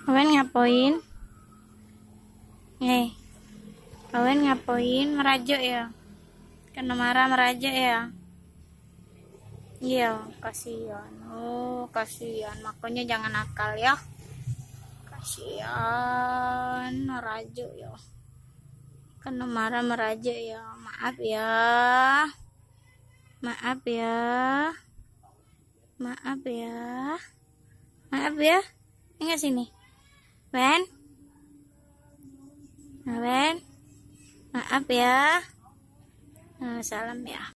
Kawan ngapain? Kawan ngapain? Merajuk ya? Kena marah merajuk ya? Iya, kasihan. Oh, kasihan. Makanya jangan nakal ya. Kasihan, merajuk ya. Kena marah merajuk ya. Maaf ya. Maaf ya. Maaf ya. Maaf ya. Enggak sini. Ben. Ben. Maaf ya. Salam ya.